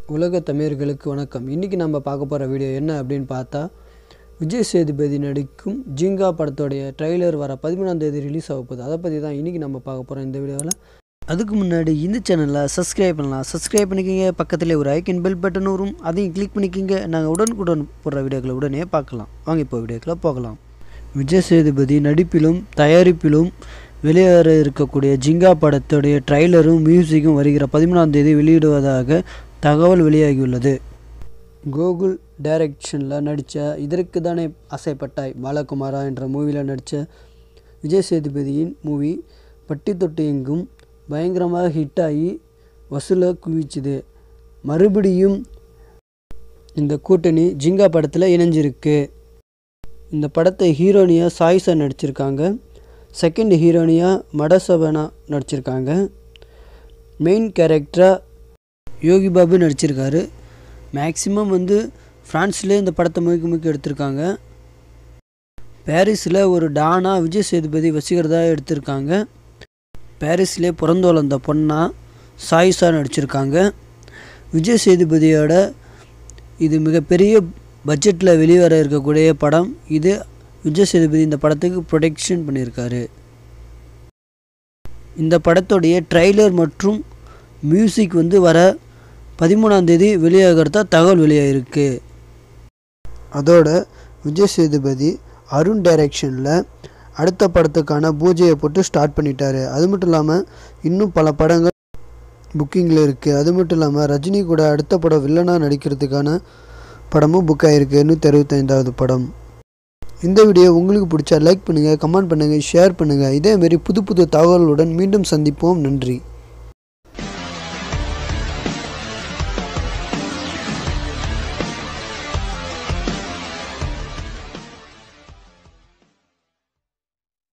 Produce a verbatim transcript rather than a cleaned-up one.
உலக தமிழர்களுக்கு வணக்கம். இன்றைக்கி நம்ம பார்க்க போகிற வீடியோ என்ன அப்படின்னு பார்த்தா, விஜய் சேதுபதி நடிக்கும் ஜிங்கா படத்தோடைய ட்ரெய்லர் வர பதிமூணாம் தேதி ரிலீஸ் ஆக போகுது. அதை பற்றி தான் இன்றைக்கி நம்ம பார்க்க போகிறோம் இந்த வீடியோவில். அதுக்கு முன்னாடி இந்த சேனலில் சப்ஸ்கிரைப் பண்ணலாம். சப்ஸ்கிரைப் பண்ணிக்கிங்க. பக்கத்தில் ஒரு ஐக்கன் பெல் பட்டன் வரும், அதையும் கிளிக் பண்ணிக்கிங்க. நாங்கள் உடனுக்குடன் போடுற வீடியோக்களை உடனே பார்க்கலாம். வாங்க இப்போ வீடியோக்களை போகலாம். விஜய் சேதுபதி நடிப்பிலும் தயாரிப்பிலும் வெளியேற இருக்கக்கூடிய ஜிங்கா படத்துடைய ட்ரெய்லரும் மியூசிக்கும் வருகிற பதிமூணாம் தேதி வெளியிடுவதாக தகவல் வெளியாகியுள்ளது. கோகுல் டைரக்ஷனில் நடித்த இதற்கு தானே ஆசைப்பட்டாய் பாலகுமாரா என்ற மூவியில் நடித்த விஜய் சேதுபதியின் மூவி பட்டி தொட்டி எங்கும் பயங்கரமாக ஹிட் ஆகி வசூலை குவிச்சுது. மறுபடியும் இந்த கூட்டணி ஜிங்கா படத்தில் இணைஞ்சிருக்கு. இந்த படத்தை ஹீரோனியாக சாயிஷா நடிச்சிருக்காங்க. செகண்ட் ஹீரோனியாக மடசபனா நடிச்சிருக்காங்க. மெயின் கேரக்டராக யோகி பாபு நடிச்சிருக்காரு. மேக்ஸிமம் வந்து ஃப்ரான்ஸ்லேயே இந்த படத்தை முழுக்க முழுக்க எடுத்திருக்காங்க. பாரிஸில் ஒரு டானா விஜய் சேதுபதி வசீகரதாக எடுத்திருக்காங்க. பாரிஸ்லேயே பிறந்து வளர்ந்த பொண்ணா சாயிஷா நடிச்சிருக்காங்க. விஜய் சேதுபதியோட இது மிகப்பெரிய பட்ஜெட்டில் வெளிவர இருக்கக்கூடிய படம். இது விஜய் சேதுபதி இந்த படத்துக்கு ப்ரொடக்ஷன் பண்ணியிருக்காரு. இந்த படத்துடைய ட்ரெய்லர் மற்றும் மியூசிக் வந்து வர பதிமூணாம் தேதி வெளியாகிறதா தகவல் வெளியாகிருக்கு. அதோட விஜய் சேதுபதி அருண் டைரக்ஷனில் அடுத்த படத்துக்கான பூஜையை போட்டு ஸ்டார்ட் பண்ணிட்டாரு. அது மட்டும் இல்லாமல் இன்னும் பல படங்கள் புக்கிங்கில் இருக்குது. அது மட்டும் இல்லாமல் ரஜினி கூட அடுத்த படம் வில்லனாக நடிக்கிறதுக்கான படமும் புக் ஆகிருக்கு. நூற்றி அறுபத்தைந்தாவது படம். இந்த வீடியோ உங்களுக்கு பிடிச்சா லைக் பண்ணுங்கள், கமெண்ட் பண்ணுங்கள், ஷேர் பண்ணுங்கள். இதேமாரி புது புது தகவலுடன் மீண்டும் சந்திப்போம். நன்றி.